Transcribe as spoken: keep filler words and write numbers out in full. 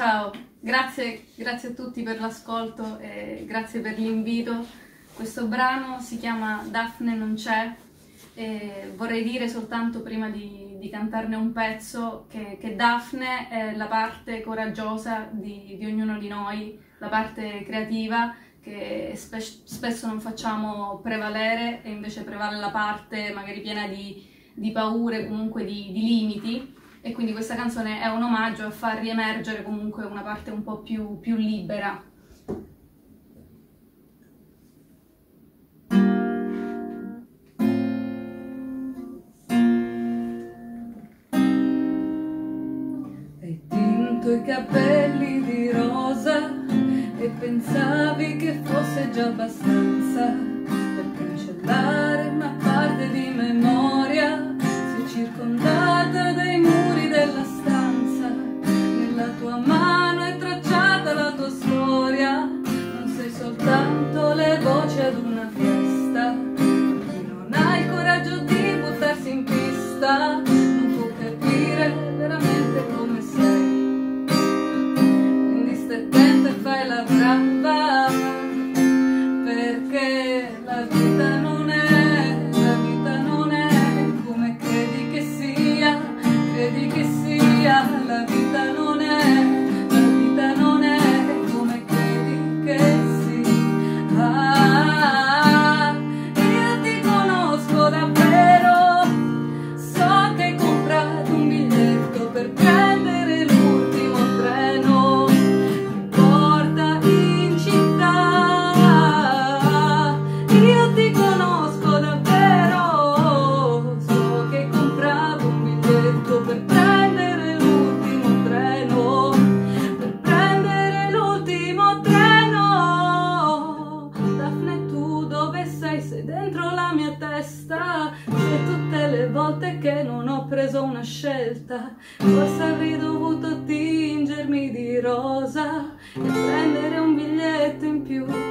ciao, grazie, grazie a tutti per l'ascolto e grazie per l'invito. Questo brano si chiama Daphne non c'è e vorrei dire soltanto prima di, di cantarne un pezzo che, che Daphne è la parte coraggiosa di, di ognuno di noi, la parte creativa che spe spesso non facciamo prevalere e invece prevale la parte magari piena di, di paure, comunque di, di limiti. E quindi questa canzone è un omaggio a far riemergere comunque una parte un po' più, più libera. Hai tinto i capelli di rosa e pensavi che fosse già abbastanza per cancellare una parte di memoria. Sei circondata dai muri della stanza, nella tua mano è tracciata la tua storia. Non sei soltanto le voci ad una fiesta, chi non ha il coraggio di buttarsi in pista non può capire veramente come sei. Quindi stai attenta e fai la brava, perché la vita non è, la vita non è come credi che sia, credi che sia, la vita non è, la vita non è come credi che sia. Ah, io ti conosco davvero, so che hai comprato un biglietto per prendere l'ultimo treno che porta in città. Io ti conosco davvero, so che hai comprato un biglietto per prendere l'ultimo treno, per prendere l'ultimo treno. Daphne, tu dove sei? Sei dentro la mia testa, sei tutte le volte che non ho preso una scelta. Forse avrei dovuto tingermi di rosa e prendere un biglietto in più.